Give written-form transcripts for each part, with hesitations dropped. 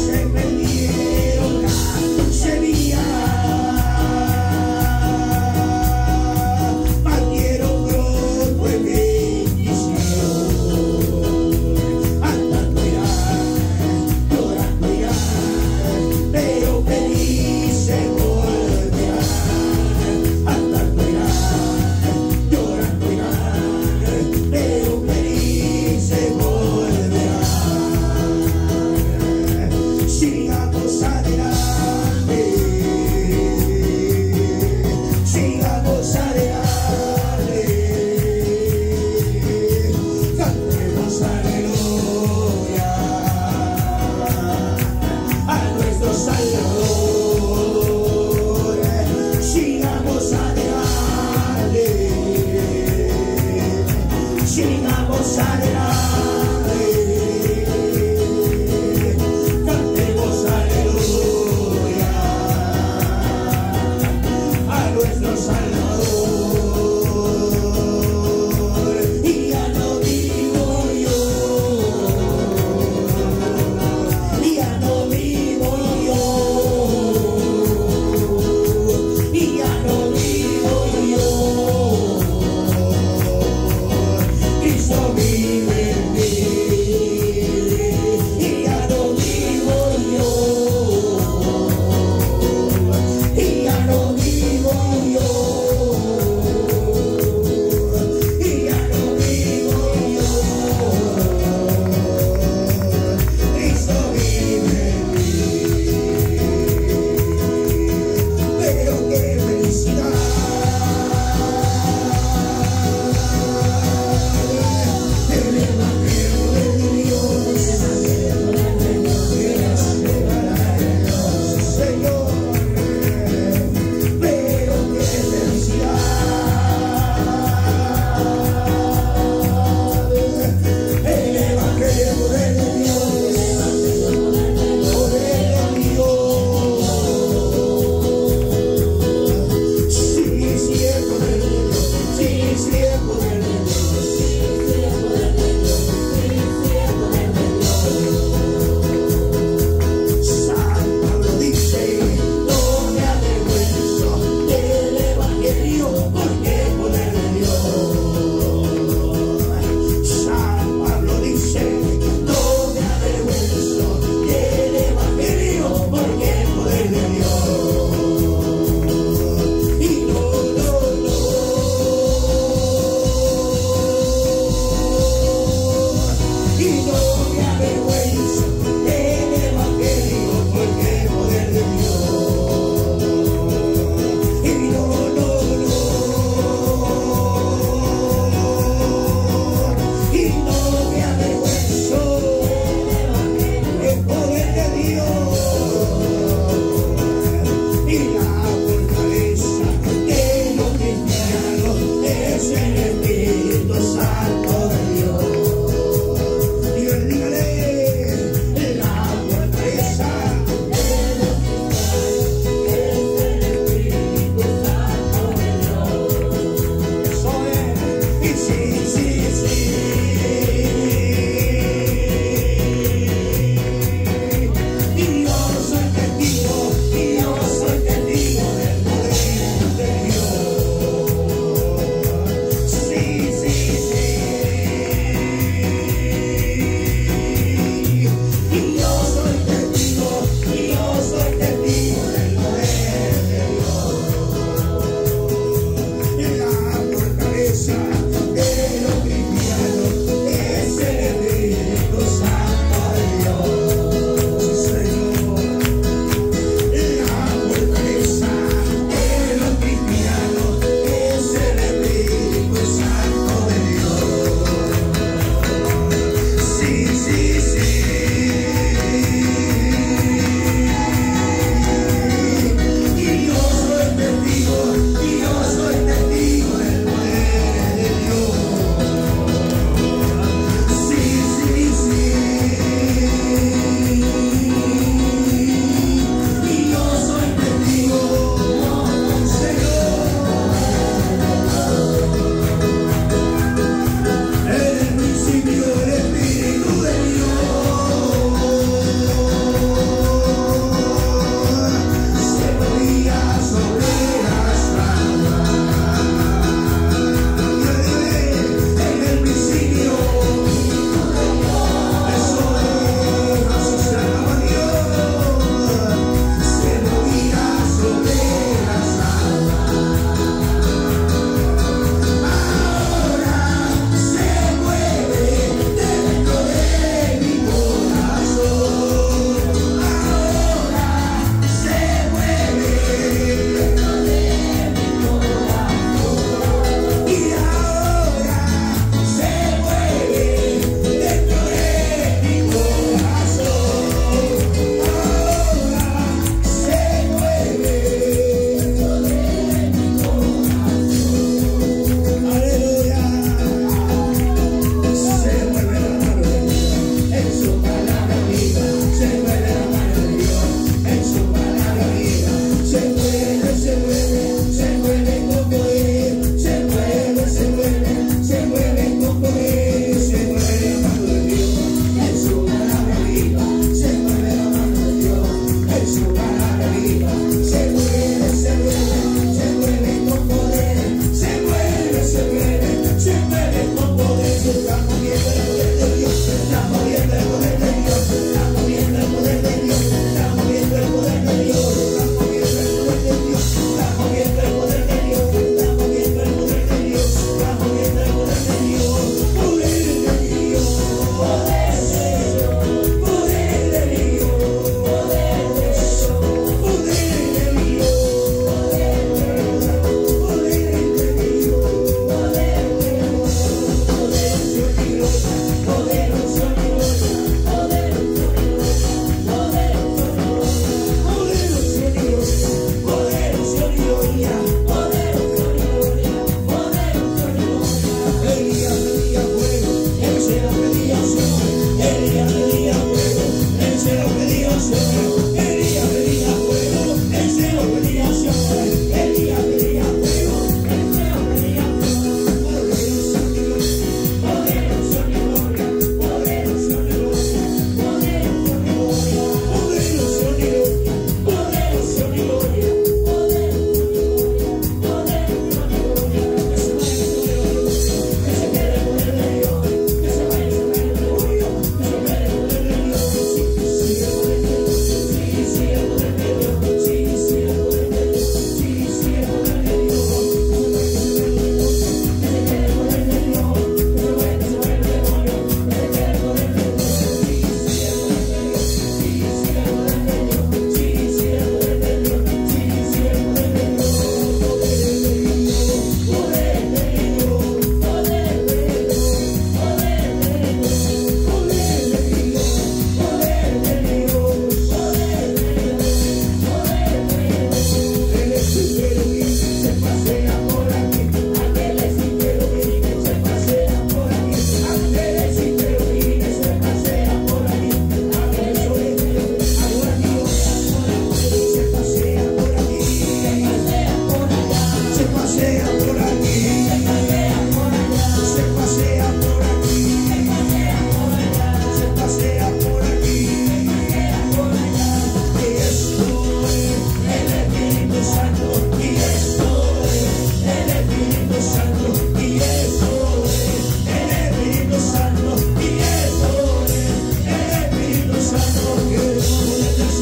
Sigamos adelante, cantemos aleluya a nuestro Salvador. Y ya no vivo yo, ya no vivo yo, y ya no vivo yo. Cristo vive.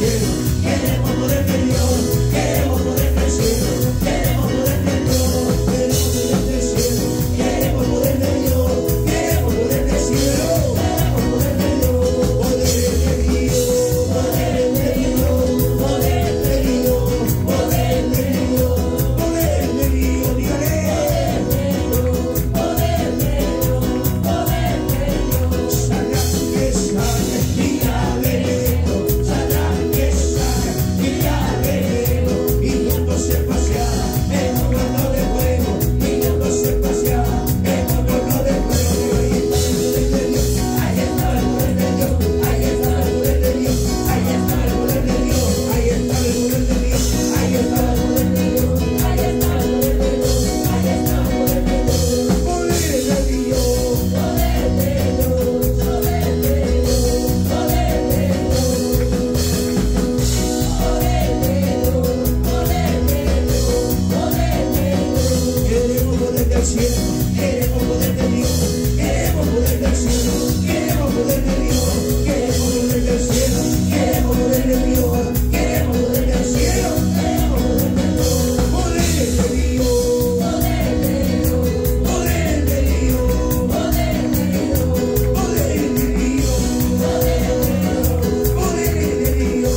cielo, queremos poder del Dios, queremos poder del cielo, queremos poder del Dios, queremos poder del cielo, queremos poder del Dios, queremos poder del cielo, queremos poder del Dios, poder de Dios, poder de Dios, poder de Dios, poder de Dios, poder de Dios, dígale. Queremos poder de Dios, queremos poder del cielo, queremos poder de Dios, queremos poder del cielo, queremos poder de Dios, queremos poder del cielo, queremos poder de Dios, poder de Dios, poder de Dios, poder de Dios, poder de Dios, poder de Dios, poder de Dios,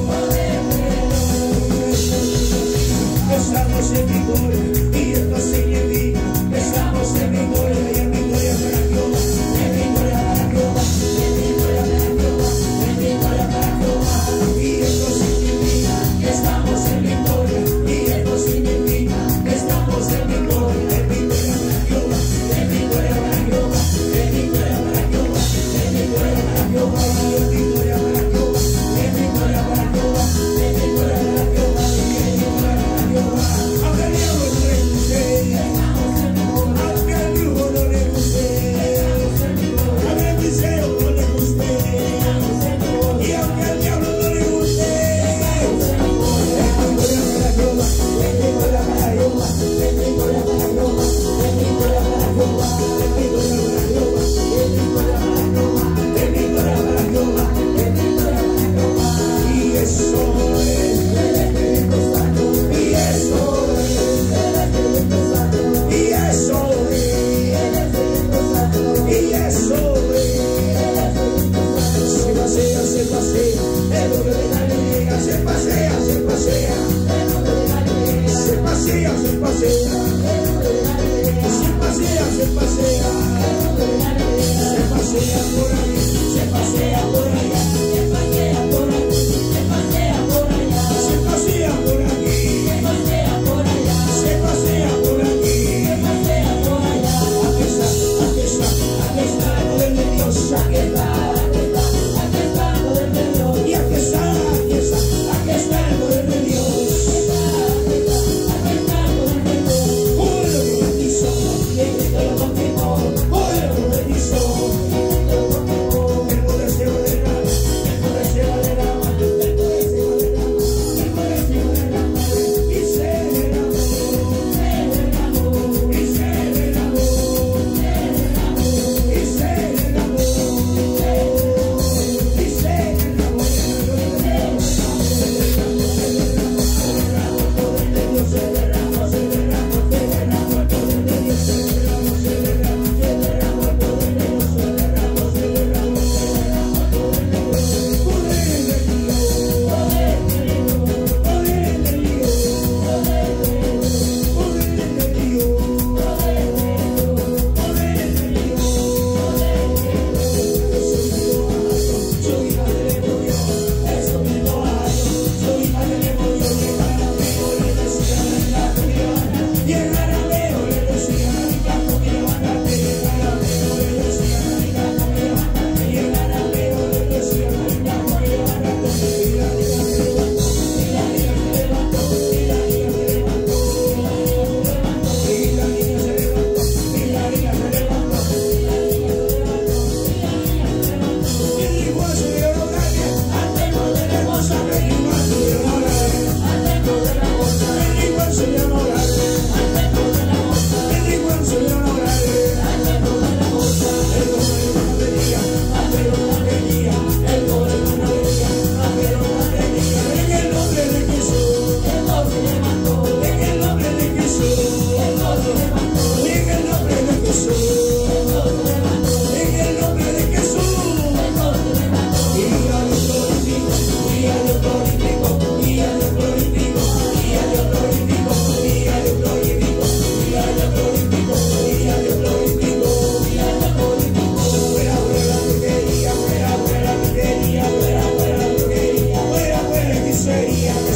estamos en victoria y esto significa estamos en victoria y en victoria para Jehová, en victoria para Jehová, en victoria para Jehová, en victoria para Jehová. Y esto significa que estamos en victoria, y esto significa que estamos en victoria, en victoria para Jehová, en victoria para Jehová, en victoria para Jehová, en victoria para Jehová, y en victoria para Jehová, en victoria para Jehová, en victoria para Jehová, y en victoria para Jehová. Aunque el diablo no le guste, aunque el brujo no le guste, aunque el hechicero no le guste, y aunque el diablo no le guste, victoria para Jehová, victoria para Jehová, victoria para Jehová, victoria para Jehová, victoria para Jehová, victoria para Jehová, victoria para Jehová, victoria para Jehová. Y eso es el Espíritu Santo, y eso es el Espíritu Santo, y eso es el Espíritu Santo, y eso es el Espíritu Santo. Se pasea, se pasea, el hombre de Galilea, se pasea, se pasea, el hombre de Galilea, se pasea, se pasea, el hombre de Galilea, se pasea, se pasea, el hombre de Galilea, se pasea por ahí, se pasea por allá, se pasea por aquí, se pasea por allá, se pasea por aquí, se pasea por allá, se pasea por aquí, se pasea por allá. Aquí está, aquí está, aquí está el poder de Dios, aquí está, aquí está, aquí está el poder de Dios, y aquí está, aquí está, aquí está el poder de Dios, aquí está, aquí está, aquí está el poder de Dios,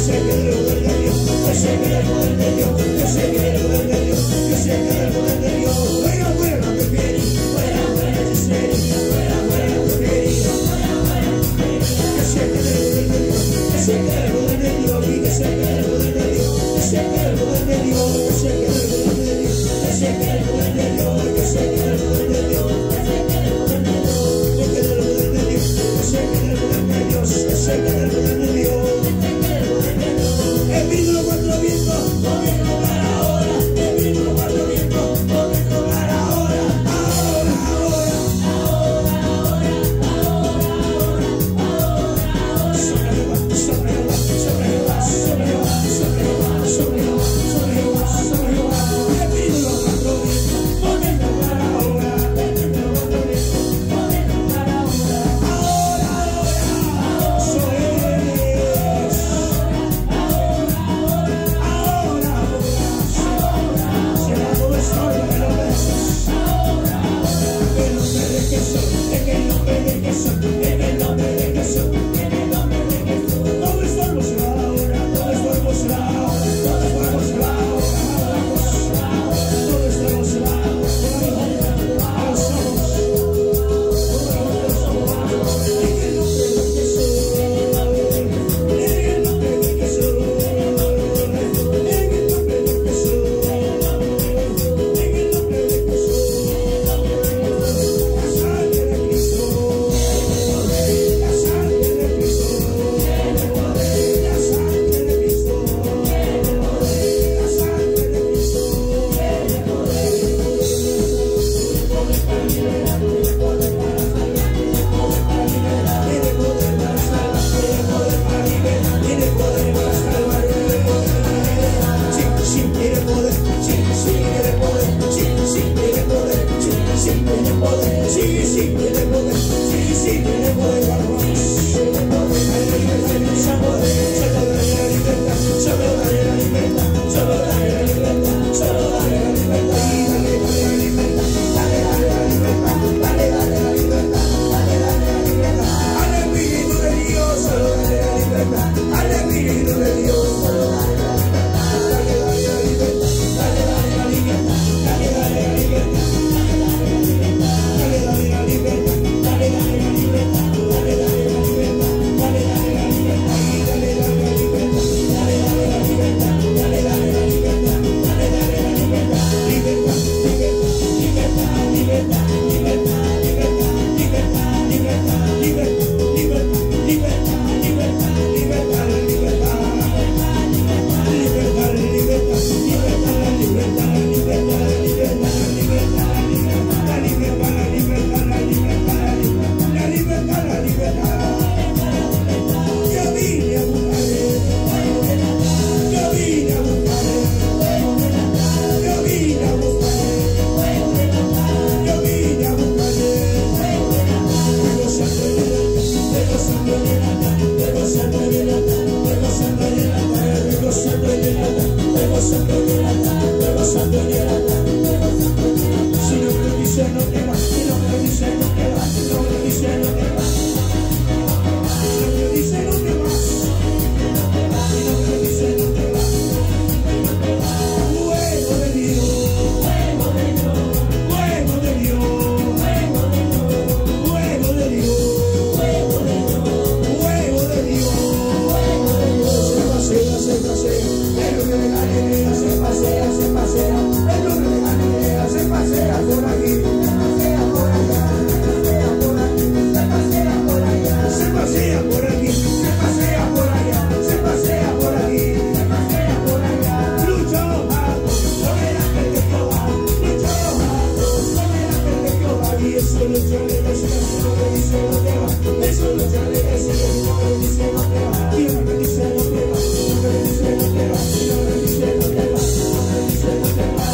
Dice no te va,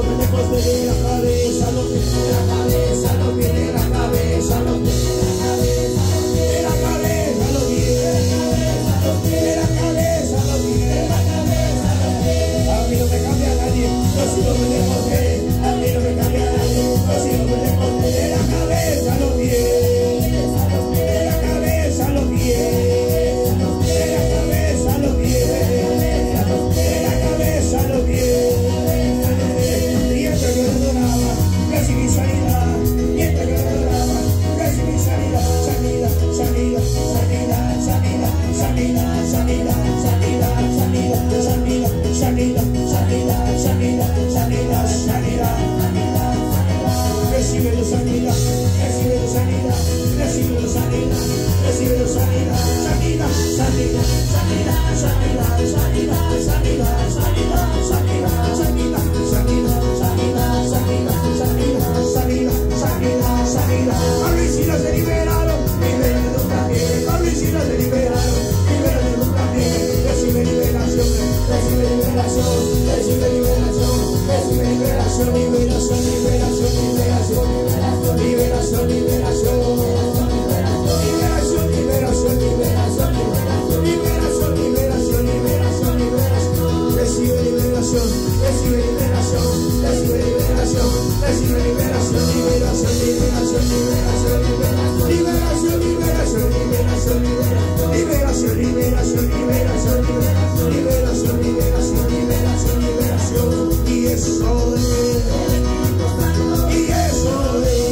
los pendejos de la cabeza, los pies de la cabeza, los pies de la cabeza, los pies de la cabeza, de la cabeza, los pies de la cabeza, los pies de la cabeza, los pies de la cabeza, los pies. A mí no me cambia nadie, yo sigo pendejos de, a mí no me cambia nadie, yo sigo pendejos de la cabeza, los pies, de la cabeza, los pies, de la cabeza, los pies, de la cabeza, los pies. Mientras que lo adoraba, recibí sanidad. Mientras que lo adoraba, recibí sanidad, sanidad, sanidad, sanidad, sanidad, sanidad, sanidad, sanidad, sanidad, sanidad, sanidad, sanidad, sanidad, sanidad, sanidad, sanidad. Recibe tu sanidad, recibe tu sanidad, recibe tu sanidad, recibe tu sanidad, sanidad, sanidad, sanidad, sanidad, sanidad, sanidad, sanidad, sanidad, sanidad, sanidad, sanidad, sanidad, sanidad, sanidad, sanidad. Pablo y Silas se liberaron, liberaron también. Pablo y Silas se liberaron, liberaron también. Recibe liberación, recibe liberación, recibe liberación, recibe liberación, liberación, liberación, liberación, liberación, liberación, liberación, liberación, liberación, liberación, liberación, liberación, liberación, liberación. Recibe liberación, recibe liberación, recibe liberación, recibe liberación, liberación, liberación, liberación, liberación, liberación, liberación, liberación, liberación, liberación, liberación, liberación, liberación, liberación, liberación, y eso es, y eso es,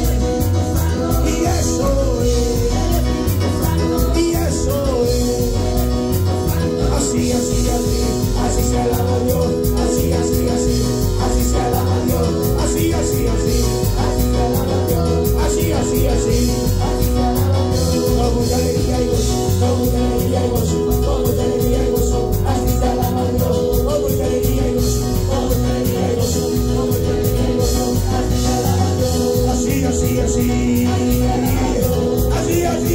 y eso es, y eso es, así, así, así, así se alaba Dios, así, así, así, así se alaba Dios, así, así, así, así se alaba Dios, así, así, así, así se alaba Dios, con mucha alegría y gozo, con mucha alegría y gozo, con mucha alegría y gozo, así se alaba Dios, con mucha alegría y gozo, con mucha alegría y gozo, con mucha alegría y gozo, así se alaba Dios, así, así, así, así, así,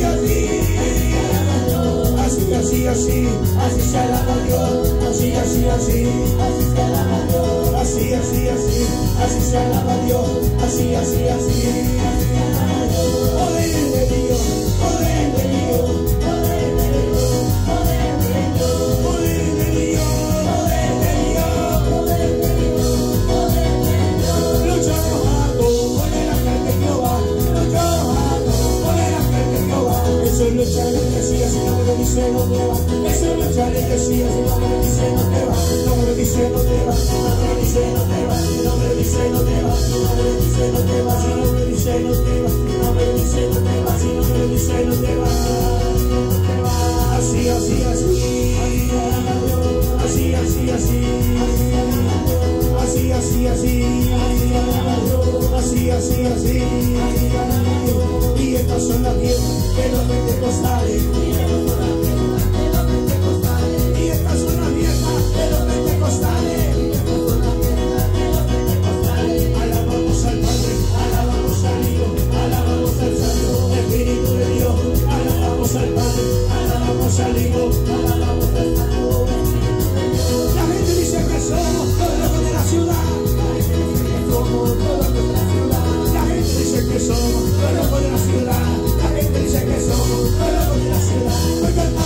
así, así, así, así se alaba Dios, así, así, así, así se alaba Dios, así, así, así, así se alaba Dios, así, así, así, poder de Dios, poder de Dios, poder de Dios, poder de Dios, poder de Dios, poder de Dios, poder de Dios, poder de Dios. Luchamos con el ángel de Jehová, luchamos con el ángel de Jehová. Eso es luchar en Mesías, si no me lo dice no te va. Eso es luchar en Mesías, si no me lo dice no te va. No me lo dice no te va, no me lo dice no te va, no me lo dice no te va, no me lo dice no te va, si no me lo dice no te va, no me lo dice no te va, si no me lo dice no te va, así, así, así, así, así, así, así, así, así, así, así, y estas son las 10 de los pentecostales, y estas son las viejas de los pentecostales. Alabamos al Padre, alabamos al Hijo, alabamos al Santo Espíritu de Dios, alabamos al Padre, alabamos al Hijo, alabamos al Santo Espíritu de Dios. La gente dice que somos los locos de la ciudad. La gente dice que somos los locos de la ciudad. La gente dice que somos los locos de la ciudad. Porque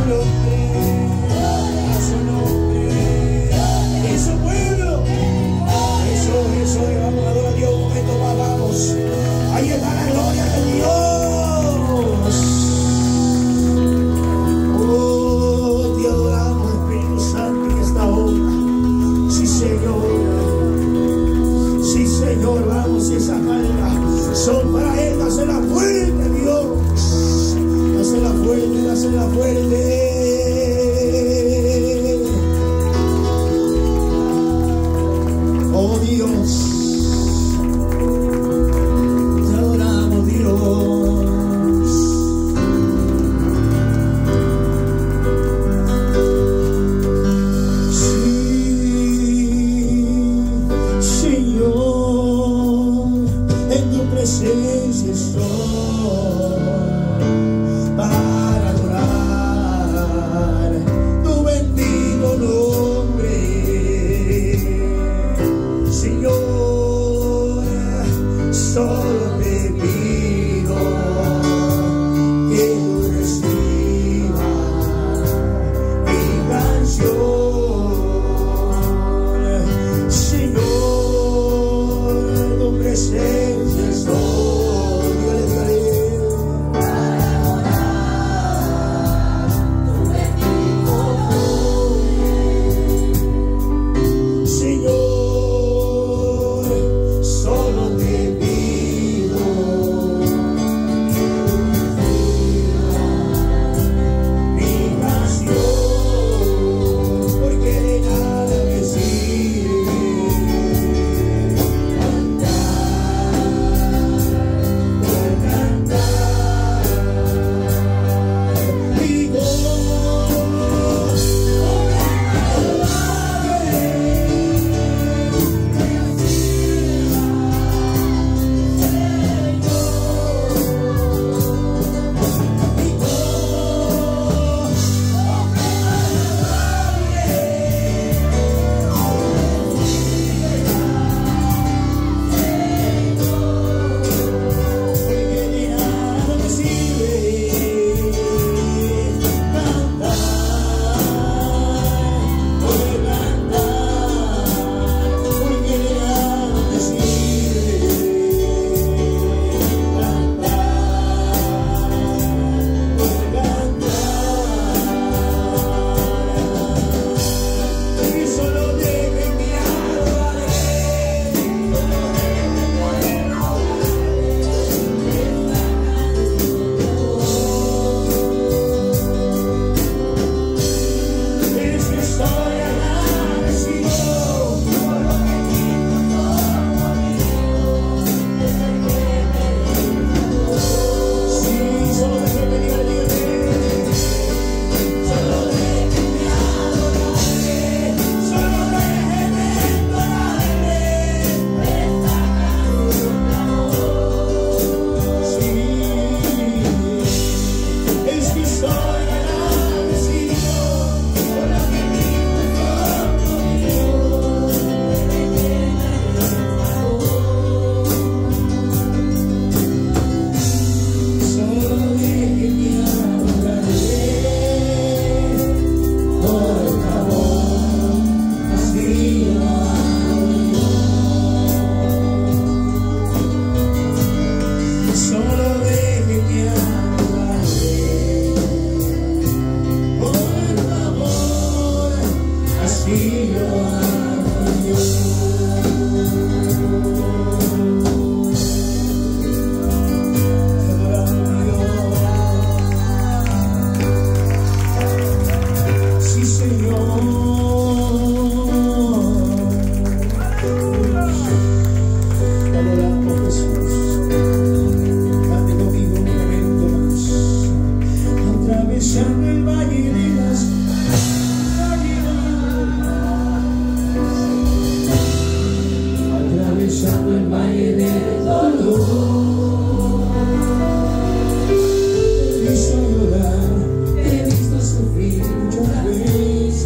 He visto sufrir muchas veces.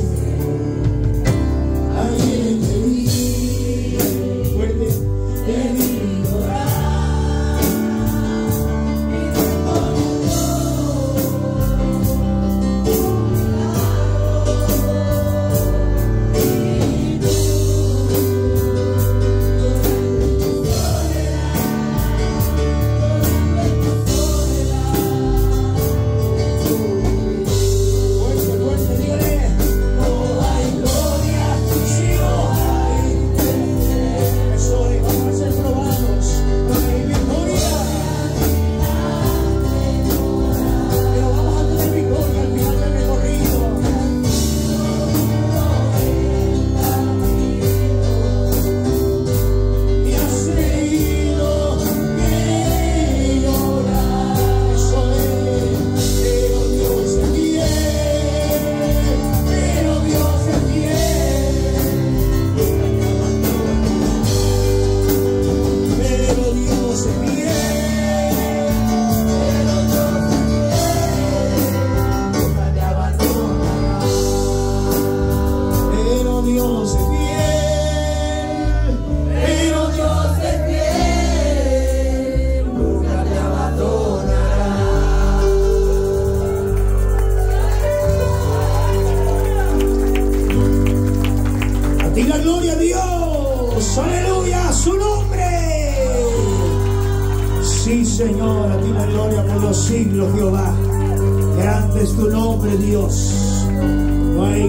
ti, Señor, a ti la gloria por los siglos, Jehová. Grande es tu nombre, Dios. No hay